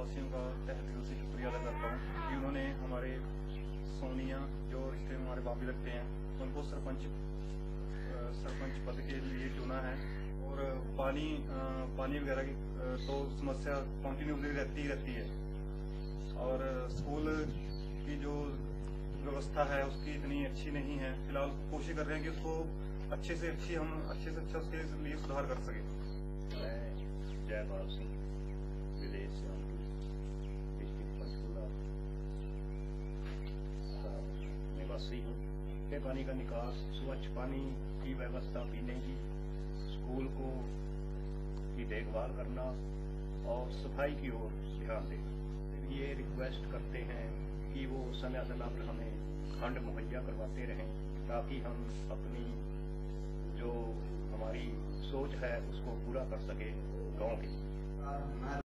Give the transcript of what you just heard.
वासियों का तहे दिल से शुक्रिया अदा करता हूँ कि उन्होंने हमारे सोनिया जो रिश्ते में हमारे बाबी लगते हैं उनको सरपंच पद के लिए चुना है। और पानी वगैरह की तो समस्या कंटिन्यूसली रहती है। और स्कूल की जो व्यवस्था है उसकी इतनी अच्छी नहीं है। फिलहाल कोशिश कर रहे हैं कि उसको अच्छे से अच्छा उसके लिए सुधार कर सके। मैं जयपाल सिंह विलेज से डिस्ट्रिक्ट पंचकूला निवासी हूँ। पानी का निकास, स्वच्छ पानी की व्यवस्था, पीने की, स्कूल को की देखभाल करना और सफाई की ओर ध्यान दें। ये रिक्वेस्ट करते हैं कि वो समय समय पर हमें फंड मुहैया करवाते रहें ताकि हम अपनी जो हमारी सोच है उसको पूरा कर सके गाँव की।